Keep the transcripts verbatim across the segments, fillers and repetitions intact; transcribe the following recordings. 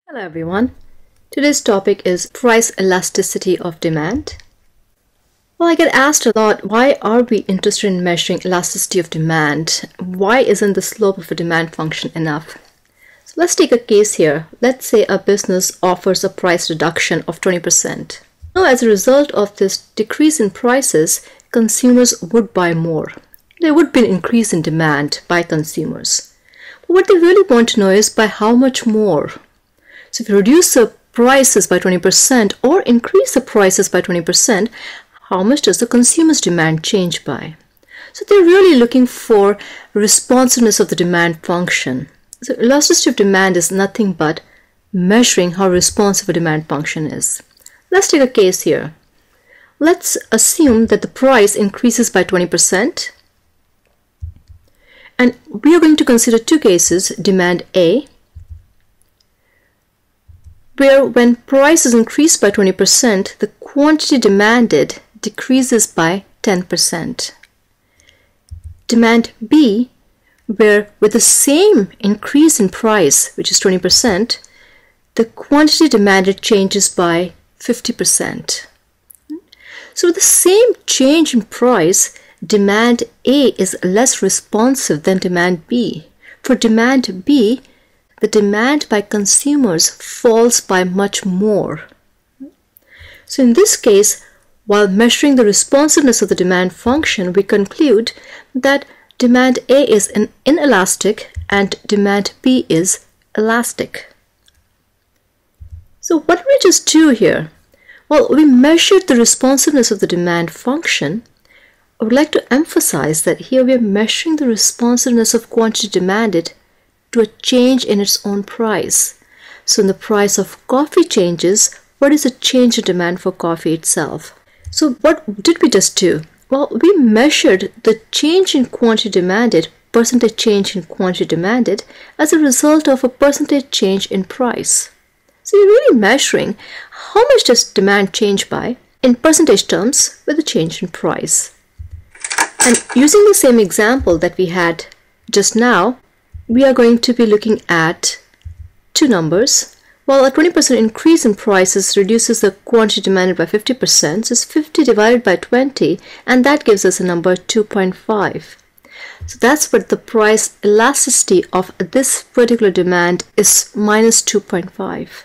Hello everyone. Today's topic is price elasticity of demand. Well, I get asked a lot, why are we interested in measuring elasticity of demand? Why isn't the slope of a demand function enough? So let's take a case here. Let's say a business offers a price reduction of twenty percent. Now, as a result of this decrease in prices, consumers would buy more. There would be an increase in demand by consumers. But what they really want to know is by how much more? So if you reduce the prices by twenty percent or increase the prices by twenty percent, how much does the consumer's demand change by? So they're really looking for responsiveness of the demand function. So elasticity of demand is nothing but measuring how responsive a demand function is. Let's take a case here. Let's assume that the price increases by twenty percent. And we are going to consider two cases, demand A, where when price is increased by twenty percent, the quantity demanded decreases by ten percent. Demand B, where with the same increase in price, which is twenty percent, the quantity demanded changes by fifty percent. So with the same change in price, demand A is less responsive than demand B. For demand B, the demand by consumers falls by much more. So in this case, while measuring the responsiveness of the demand function, we conclude that demand A is an inelastic and demand B is elastic. So what did we just do here? Well, we measured the responsiveness of the demand function. I would like to emphasize that here we are measuring the responsiveness of quantity demanded to a change in its own price. So when the price of coffee changes, what is the change in demand for coffee itself? So what did we just do? Well, we measured the change in quantity demanded, percentage change in quantity demanded, as a result of a percentage change in price. So you're really measuring how much does demand change by in percentage terms with a change in price. And using the same example that we had just now, we are going to be looking at two numbers. Well, a twenty percent increase in prices reduces the quantity demanded by fifty percent. So it's fifty divided by twenty, and that gives us a number two point five. So that's what the price elasticity of this particular demand is, minus two point five.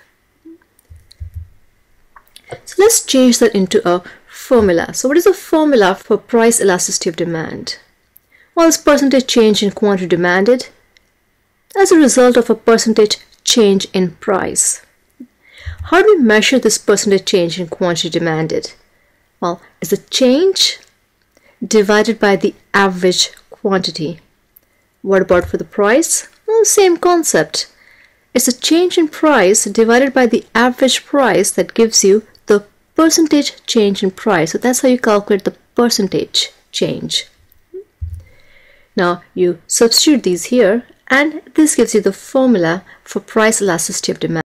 So let's change that into a formula. So what is the formula for price elasticity of demand? Well, it's percentage change in quantity demanded as a result of a percentage change in price. How do we measure this percentage change in quantity demanded? Well, it's the change divided by the average quantity. What about for the price? Well, same concept. It's the change in price divided by the average price that gives you the percentage change in price. So that's how you calculate the percentage change. Now you substitute these here, and this gives you the formula for price elasticity of demand.